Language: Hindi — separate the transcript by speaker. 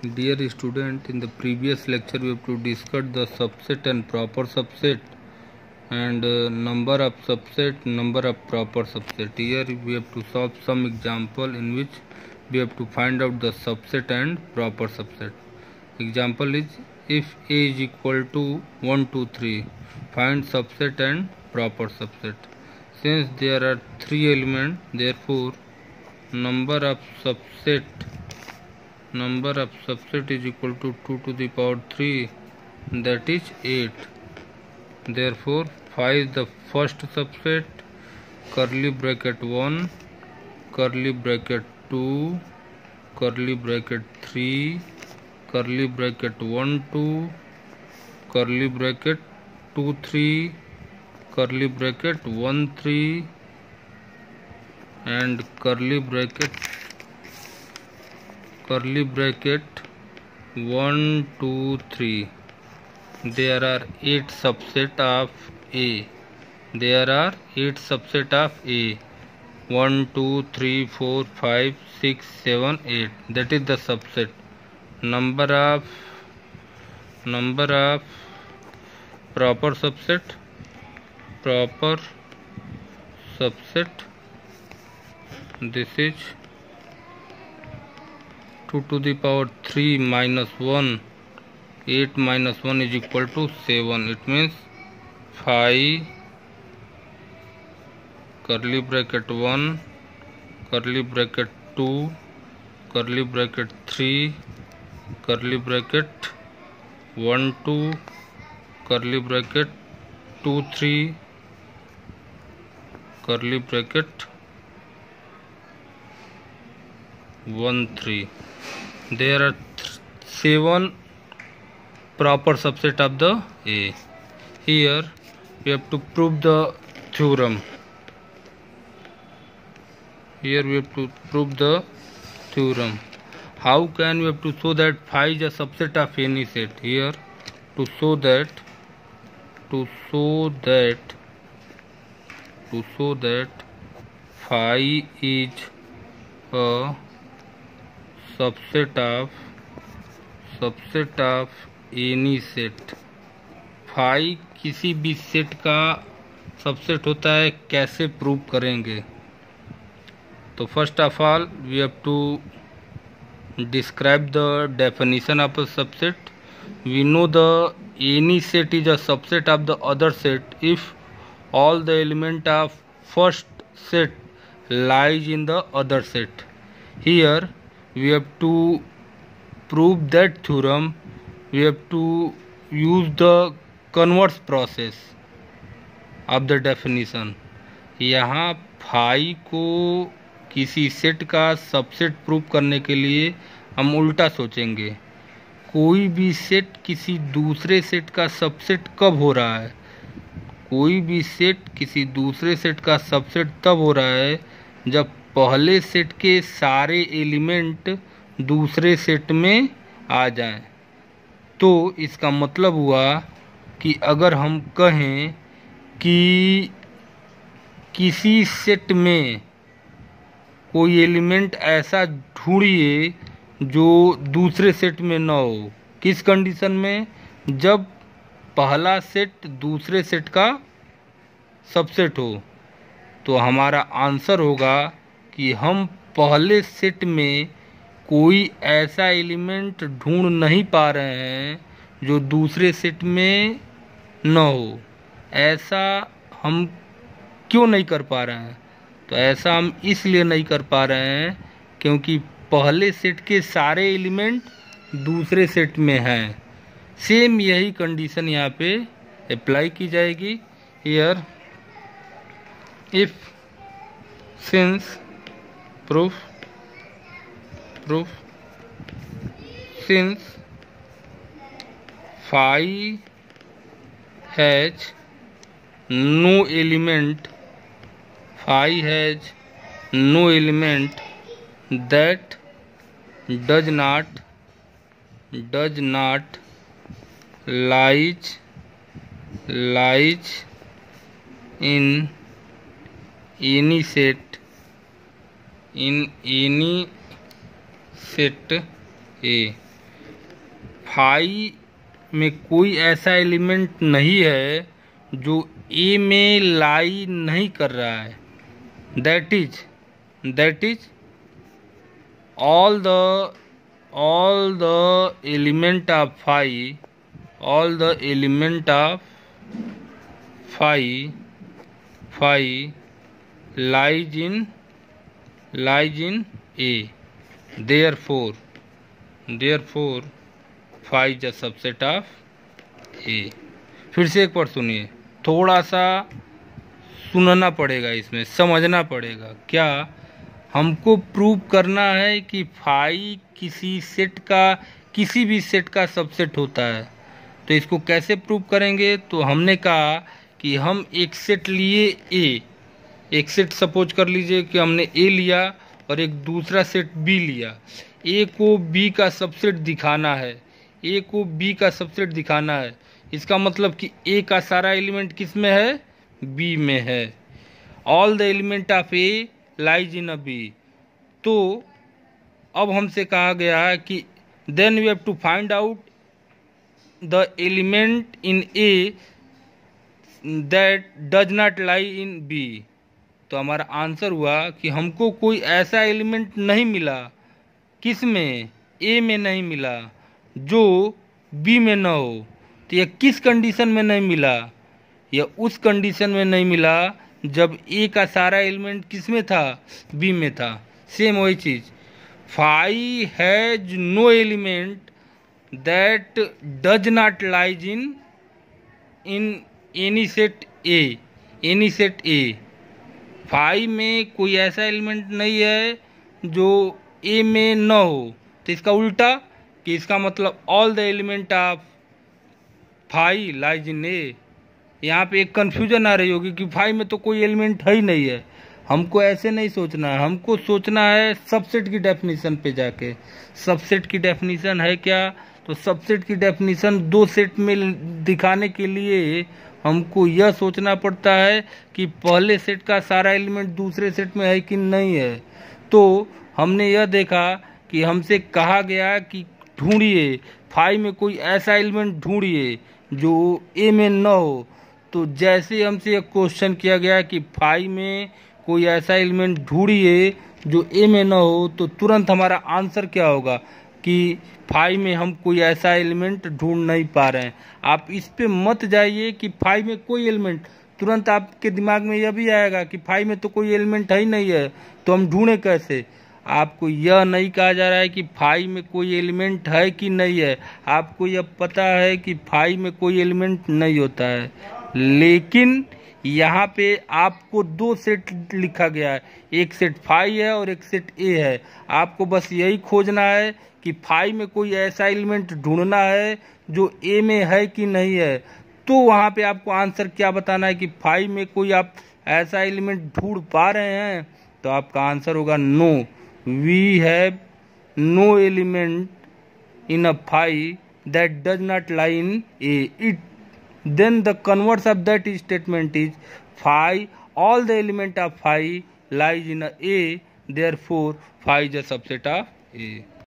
Speaker 1: Dear student, in the previous lecture we have to discuss the subset and proper subset and number of subset, number of proper subset. Here we have to solve some example in which we have to find out the subset and proper subset. Example is, if A is equal to 1, 2, 3, find subset and proper subset. Since there are 3 elements, therefore number of subset is equal to 2 to the power 3, that is 8. Therefore 5 is the first subset, curly bracket 1, curly bracket 2, curly bracket 3, curly bracket 1 2, curly bracket 2 3, curly bracket 1 3, and curly bracket 1 2 3. There are 8 subset of A. 1 2 3 4 5 6 7 8. That is the subset. Number of proper subset. This is 2 to the power 3 minus 1. 8 minus 1 is equal to 7. It means 5, curly bracket 1, curly bracket 2, curly bracket 3, curly bracket 1 2, curly bracket 2 3, curly bracket 1 3. There are 7 proper subset of the A. Here we have to prove the theorem. How can we have to show that phi is a subset of any set? Here, to show that phi is a subset of any set. phi किसी भी सेट का सबसेट होता है, कैसे प्रूव करेंगे? तो first of all we have to describe the definition of a subset. We know the any set is a subset of the other set if all the element of first set lies in the other set. Here we have to prove that theorem. We have to use the converse process of the definition. यहाँ phi को किसी सेट का सबसेट प्रूव करने के लिए हम उल्टा सोचेंगे. कोई भी सेट किसी दूसरे सेट का सबसेट कब हो रहा है? कोई भी सेट किसी दूसरे सेट का सबसेट तब हो रहा है जब पहले सेट के सारे एलिमेंट दूसरे सेट में आ जाएं. तो इसका मतलब हुआ कि अगर हम कहें कि किसी सेट में कोई एलिमेंट ऐसा ढूंढिए जो दूसरे सेट में न हो. किस कंडीशन में? जब पहला सेट दूसरे सेट का सबसेट हो. तो हमारा आंसर होगा कि हम पहले सेट में कोई ऐसा एलिमेंट ढूंढ नहीं पा रहे हैं जो दूसरे सेट में न हो. ऐसा हम क्यों नहीं कर पा रहे हैं? तो ऐसा हम इसलिए नहीं कर पा रहे हैं क्योंकि पहले सेट के सारे एलिमेंट दूसरे सेट में हैं. सेम यही कंडीशन यहाँ पे अप्लाई की जाएगी. Here if since proof since phi has no element that does not lies in any set A. Phi में कोई ऐसा एलिमेंट नहीं है जो ए में लाई नहीं कर रहा है। That is all the element of phi lies in A. Therefore phi is a subset of A. फिर से एक बार सुनिए, थोड़ा सा सुनना पड़ेगा, इसमें समझना पड़ेगा। क्या हमको प्रूव करना है कि फाई किसी भी सेट का सबसेट होता है। तो इसको कैसे प्रूव करेंगे? तो हमने कहा कि हम एक सेट लिए ए, एक सेट सपोज कर लीजिए कि हमने ए लिया और एक दूसरा सेट बी लिया। ए को बी का सबसेट दिखाना है, इसका मतलब कि ए का सारा एलिमेंट किस में है? बी में है। All the element of A lies in a B. तो अब हमसे कहा गया है कि then we have to find out the element in A that does not lie in B. तो हमारा आंसर हुआ कि हमको कोई ऐसा एलिमेंट नहीं मिला, किस में? ए में नहीं मिला, जो बी में न हो। तो यह किस कंडीशन में नहीं मिला? यह उस कंडीशन में नहीं मिला जब ए का सारा एलिमेंट किस में था? बी में था। सेम वही चीज, phi has no element that does not lies in any set A. Phi में कोई ऐसा एलिमेंट नहीं है जो ए में न हो। तो इसका उल्टा, कि इसका मतलब all the element of phi lies in A. यहाँ पे एक कन्फ्यूजन आ रही होगी कि फाई में तो कोई एलिमेंट है ही नहीं है। हमको ऐसे नहीं सोचना है, हमको सोचना है सबसेट की डेफिनेशन पे जाके। सबसेट की डेफिनेशन है क्या? तो सबसेट की डेफिनेशन दो सेट में दिखाने के लिए हमको यह सोचना पड़ता है कि पहले सेट का सारा एलिमेंट दूसरे सेट में है कि नहीं है। तो हमने यह देखा कि हमसे कहा गया कि ढूंढिए फाई में कोई ऐसा एलिमेंट ढूंढिए जो ए में न हो। तो जैसे हमसे एक क्वेश्चन किया गया कि फाई में कोई ऐसा एलिमेंट ढूंढिए जो ए में न हो, तो तुरंत हमारा आंसर क्या होगा कि फाई में हम कोई ऐसा एलिमेंट ढूंढ नहीं पा रहे हैं। आप इस पे मत जाइए कि फाई में कोई एलिमेंट, तुरंत आपके दिमाग में यह भी आएगा कि फाई में तो कोई एलिमेंट है ही नहीं है, तो हम ढूंढे कैसे। आपको यह नहीं कहा जा रहा है कि फाई में कोई एलिमेंट है कि नहीं है, आपको यह पता है कि फाई में कोई एलिमेंट नहीं होता है। लेकिन यहाँ पे आपको दो सेट लिखा गया है, एक सेट फाई है और एक सेट ए है। आपको बस यही खोजना है कि फाई में कोई ऐसा एलिमेंट ढूंढना है जो ए में है कि नहीं है। तो वहाँ पे आपको आंसर क्या बताना है कि फाई में कोई आप ऐसा एलिमेंट ढूंढ पा रहे हैं। तो आपका आंसर होगा no, we have no element in a phi that does not lie in A. It then the converse of that statement is phi, all the element of phi lies in a, therefore phi is a subset of A.